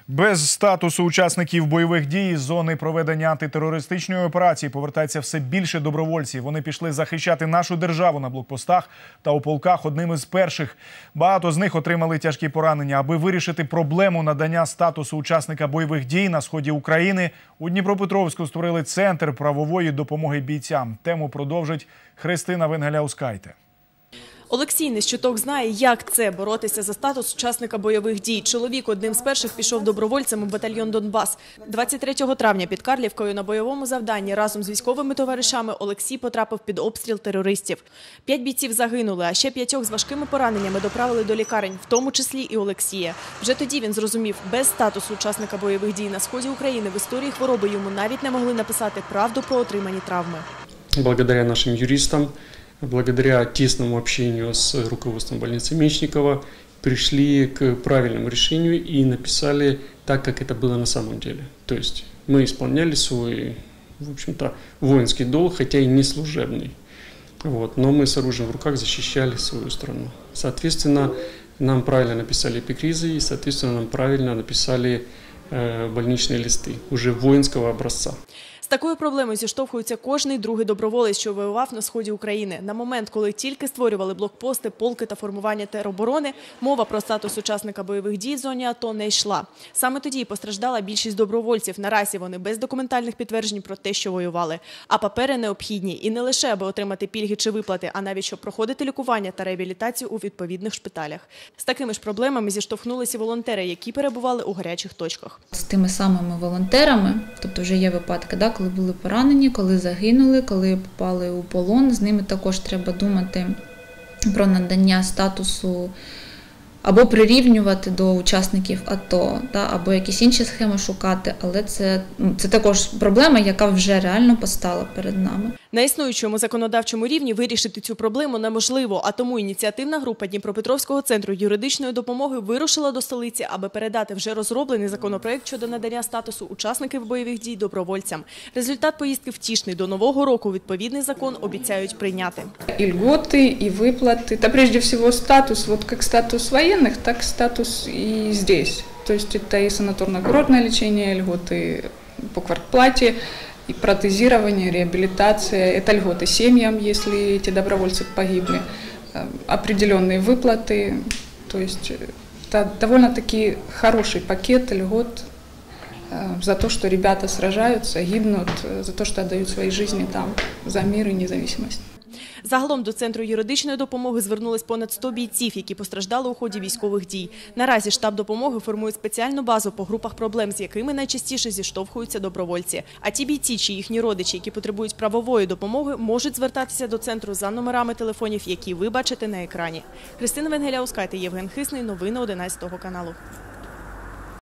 Без статусу учасників бойових дій з зони проведення антитерористичної операції повертається все більше добровольців. Вони пішли захищати нашу державу на блокпостах та у полках одним із перших. Багато з них отримали тяжкі поранення. Аби вирішити проблему надання статусу учасника бойових дій на сході України, у Дніпропетровську створили центр правової допомоги бійцям. Тему продовжить Христина Венгеляускайте. Олексій не щуток знає, як це – боротися за статус учасника бойових дій. Чоловік одним з перших пішов добровольцем у батальйон «Донбас». 23 травня під Карлівкою на бойовому завданні разом з військовими товаришами Олексій потрапив під обстріл терористів. 5 бійців загинули, а ще 5 з важкими пораненнями доправили до лікарень, в тому числі і Олексія. Вже тоді він зрозумів, без статусу учасника бойових дій на сході України в історії хвороби йому навіть не могли написати правду про отримані травми. Благодаря нашим юристам, благодаря тесному общению с руководством больницы Мечникова, пришли к правильному решению и написали так, как это было на самом деле. То есть мы исполняли свой, в общем-то, воинский долг, хотя и не служебный. Но мы с оружием в руках защищали свою страну. Соответственно, нам правильно написали эпикризы и, соответственно, нам правильно написали больничные листы уже воинского образца. З такою проблемою зіштовхується кожний другий доброволець, що воював на сході України. На момент, коли тільки створювали блокпости, полки та формування тероборони, мова про статус учасника бойових дій в зоні АТО не йшла. Саме тоді постраждала більшість добровольців. Наразі вони без документальних підтверджень про те, що воювали. А папери необхідні. І не лише, аби отримати пільги чи виплати, а навіть, щоб проходити лікування та реабілітацію у відповідних шпиталях. З такими ж проблемами зіштовхнулися волонтери, які перебували у гарячих точках. З тими самими волонтерами, тобто вже є випадки, коли були поранені, коли загинули, коли попали у полон, з ними також треба думати про надання статусу або прирівнювати до учасників АТО, або якісь інші схеми шукати, але це також проблема, яка вже реально постала перед нами. На існуючому законодавчому рівні вирішити цю проблему неможливо, а тому ініціативна група Дніпропетровського центру юридичної допомоги вирушила до столиці, аби передати вже розроблений законопроект щодо надання статусу учасників бойових дій добровольцям. Результат поїздки втішний. До Нового року відповідний закон обіцяють прийняти. І льготи, і виплати, та прежде всего статус, як статус воєнних, так статус і здесь. Тобто це і санаторно-курортне лічення, льготи по квартплаті, и протезирование, реабилитация, это льготы семьям, если эти добровольцы погибли, определенные выплаты, то есть это довольно-таки хороший пакет льгот за то, что ребята сражаются, гибнут, за то, что отдают свои жизни там за мир и независимость. Загалом до Центру юридичної допомоги звернулись понад 100 бійців, які постраждали у ході військових дій. Наразі штаб допомоги формує спеціальну базу по групах проблем, з якими найчастіше зіштовхуються добровольці. А ті бійці чи їхні родичі, які потребують правової допомоги, можуть звертатися до центру за номерами телефонів, які ви бачите на екрані. Христина Венгеляускайте, Євген Хисний. Новини 11 каналу.